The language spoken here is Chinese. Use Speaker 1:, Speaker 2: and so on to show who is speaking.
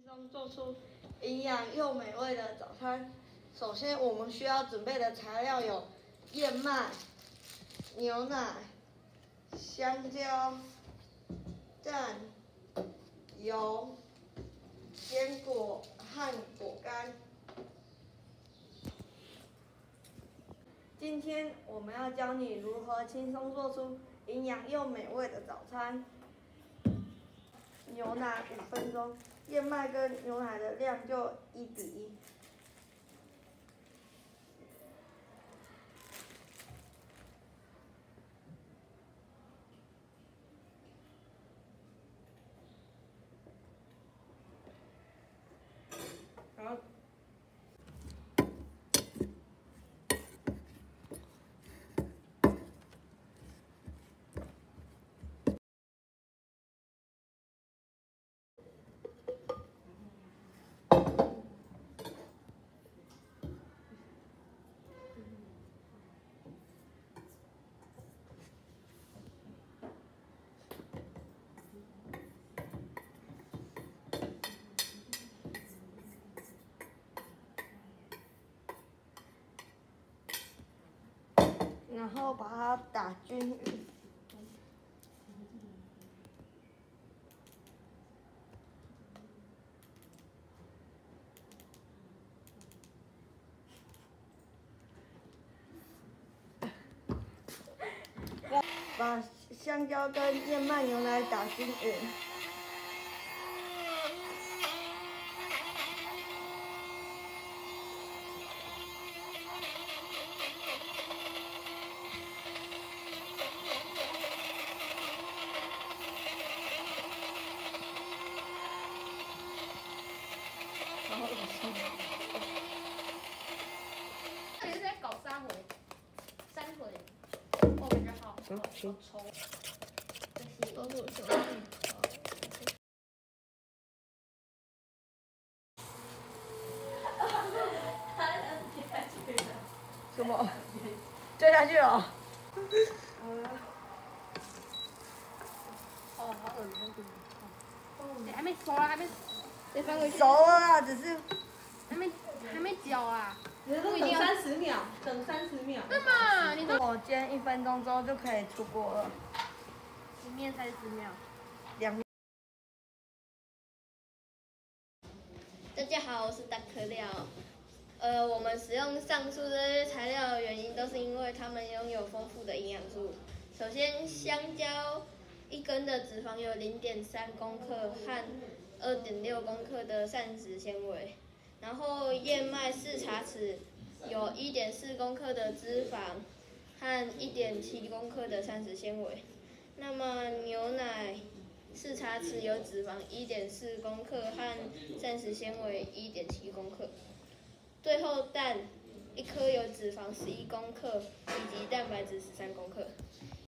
Speaker 1: 松做出营养又美味的早餐。首先，我们需要准备的材料有燕麦、牛奶、香蕉、蛋、油、坚果和果干。今天我们要教你如何轻松做出营养又美味的早餐。牛奶5分钟，燕麦跟牛奶的量就1:1。好。然后把它打均匀。把香蕉跟燕麦牛奶打均匀。然后
Speaker 2: 这里是在搞3回，3回，哦，比较好。
Speaker 1: 行。
Speaker 2: 都是我手
Speaker 1: 什么？追下去了。
Speaker 2: 哦，好恶心！你还没熟啊，还没。再翻回去。
Speaker 1: 熟了啦，只是
Speaker 2: 还没搅啊。
Speaker 3: 等30秒，等30秒。
Speaker 2: 对嘛？你都。
Speaker 1: 我煎1分钟之后就可以出锅了。
Speaker 2: 一面30秒。
Speaker 1: 2面。
Speaker 4: 大家好，我是大可料。我们使用上述这些材料的原因，都是因为它们拥有丰富的营养素。首先，香蕉1根的脂肪有0.3公克和2.6公克的膳食纤维，然后燕麦4茶匙有1.4公克的脂肪和1.7公克的膳食纤维。那么牛奶4茶匙有脂肪1.4公克和膳食纤维1.7公克。最后蛋1颗有脂肪11公克以及蛋白质13公克。